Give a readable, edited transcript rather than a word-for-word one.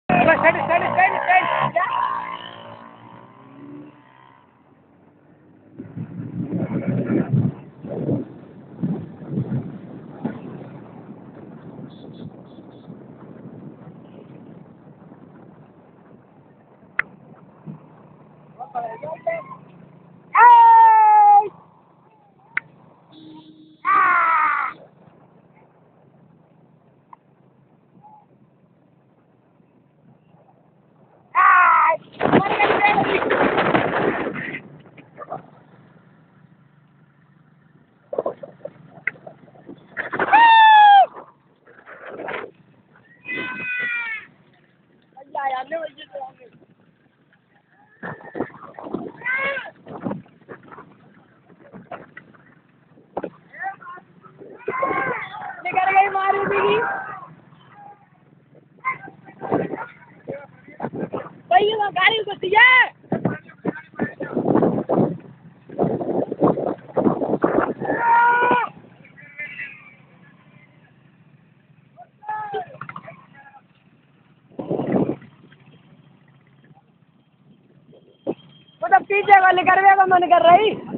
निकल गई मारी दीदी भाई वो गाड़ी को दिया वो तो पीछे वाले करवे का मन कर रही